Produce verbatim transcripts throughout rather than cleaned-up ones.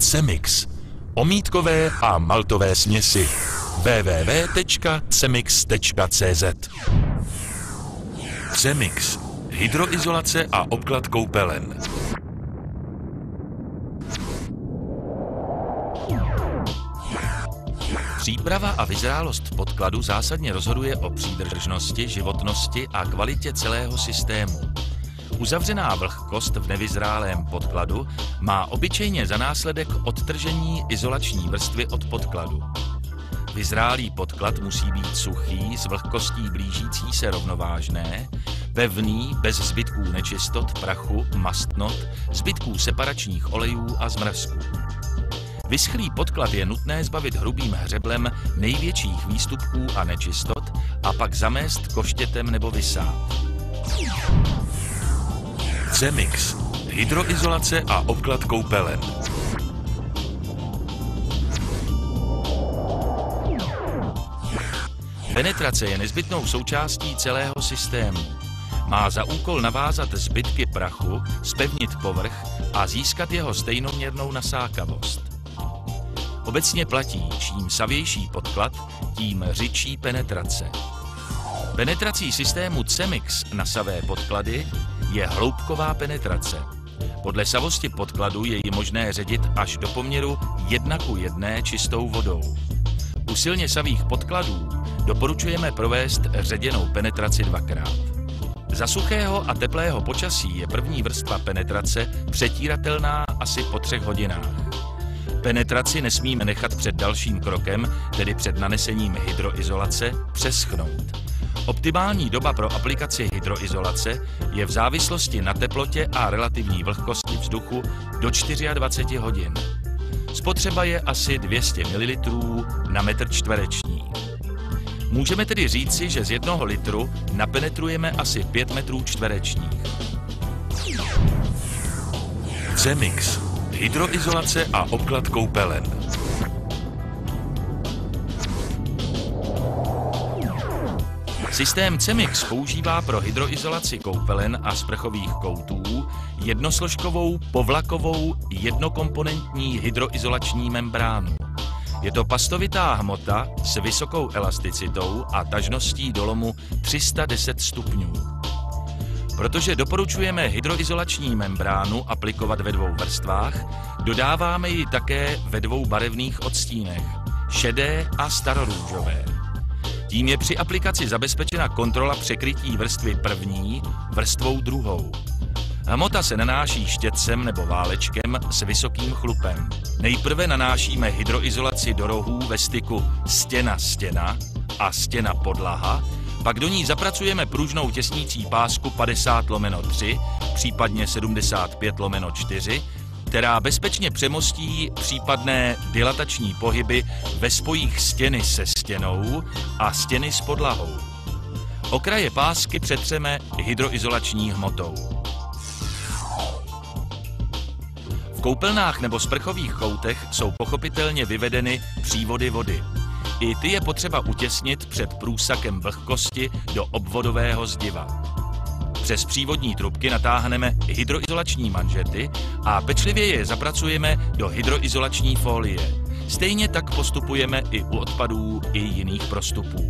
Cemix. Omítkové a maltové směsi. w w w tečka cemix tečka c z. Cemix. Hydroizolace a obklad koupelen. Příprava a vyzrálost podkladu zásadně rozhoduje o přídržnosti, životnosti a kvalitě celého systému. Uzavřená vlhkost v nevyzrálém podkladu má obyčejně za následek odtržení izolační vrstvy od podkladu. Vyzrálý podklad musí být suchý, s vlhkostí blížící se rovnovážné, pevný, bez zbytků nečistot, prachu, mastnot, zbytků separačních olejů a zmrzků. Vyschlý podklad je nutné zbavit hrubým hřeblem největších výstupků a nečistot a pak zamést koštětem nebo vysát. Cemix. Hydroizolace a obklad koupelen. Penetrace je nezbytnou součástí celého systému. Má za úkol navázat zbytky prachu, zpevnit povrch a získat jeho stejnoměrnou nasákavost. Obecně platí, čím savější podklad, tím řidší penetrace. Penetrací systému Cemix na savé podklady je hloubková penetrace. Podle savosti podkladu je ji možné ředit až do poměru jedna ku jedné čistou vodou. U silně savých podkladů doporučujeme provést ředěnou penetraci dvakrát. Za suchého a teplého počasí je první vrstva penetrace přetíratelná asi po třech hodinách. Penetraci nesmíme nechat před dalším krokem, tedy před nanesením hydroizolace, přeschnout. Optimální doba pro aplikaci hydroizolace je v závislosti na teplotě a relativní vlhkosti vzduchu do dvacet čtyři hodin. Spotřeba je asi dvě stě mililitrů na metr čtvereční. Můžeme tedy říci, že z jednoho litru napenetrujeme asi pět metrů čtverečních. Cemix. Hydroizolace a obklad koupelen. Systém Cemix používá pro hydroizolaci koupelen a sprchových koutů jednosložkovou povlakovou jednokomponentní hydroizolační membránu. Je to pastovitá hmota s vysokou elasticitou a tažností dolomu tři sta deset stupňů. Protože doporučujeme hydroizolační membránu aplikovat ve dvou vrstvách, dodáváme ji také ve dvou barevných odstínech, šedé a starorůžové. Tím je při aplikaci zabezpečena kontrola překrytí vrstvy první vrstvou druhou. Hmota se nanáší štětcem nebo válečkem s vysokým chlupem. Nejprve nanášíme hydroizolaci do rohů ve styku stěna-stěna a stěna-podlaha, pak do ní zapracujeme pružnou těsnící pásku padesát lomeno tři, případně sedmdesát pět lomeno čtyři, která bezpečně přemostí případné dilatační pohyby ve spojích stěny se stěnou a stěny s podlahou. Okraje pásky přetřeme hydroizolační hmotou. V koupelnách nebo sprchových koutech jsou pochopitelně vyvedeny přívody vody. I ty je potřeba utěsnit před průsakem vlhkosti do obvodového zdiva. Přes přívodní trubky natáhneme hydroizolační manžety a pečlivě je zapracujeme do hydroizolační fólie. Stejně tak postupujeme i u odpadů i jiných prostupů.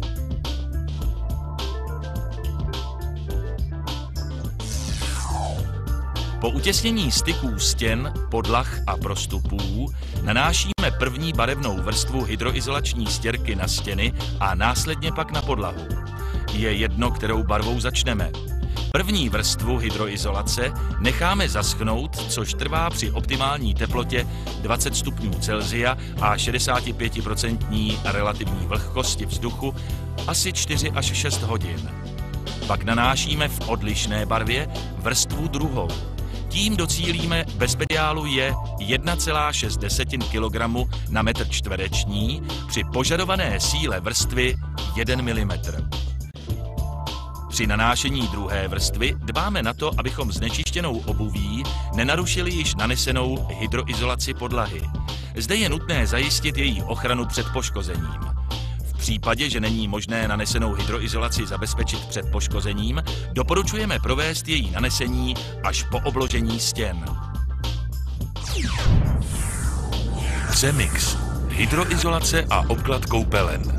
Po utěsnění styků stěn, podlah a prostupů nanášíme první barevnou vrstvu hydroizolační stěrky na stěny a následně pak na podlahu. Je jedno, kterou barvou začneme. První vrstvu hydroizolace necháme zaschnout, což trvá při optimální teplotě dvacet stupňů Celsia a šedesát pět procent relativní vlhkosti vzduchu asi čtyři až šest hodin. Pak nanášíme v odlišné barvě vrstvu druhou. Tím docílíme bezpediálu je jedna celá šest kilogramu na metr čtvereční při požadované síle vrstvy jeden milimetr. Při nanášení druhé vrstvy dbáme na to, abychom znečištěnou obuví nenarušili již nanesenou hydroizolaci podlahy. Zde je nutné zajistit její ochranu před poškozením. V případě, že není možné nanesenou hydroizolaci zabezpečit před poškozením, doporučujeme provést její nanesení až po obložení stěn. Cemix. Hydroizolace a obklad koupelen.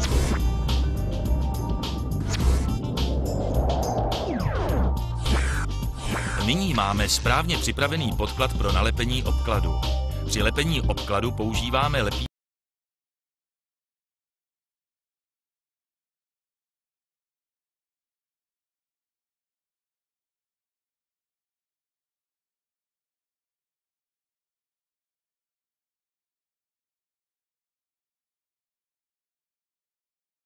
Nyní máme správně připravený podklad pro nalepení obkladu. Při lepení obkladu používáme lepí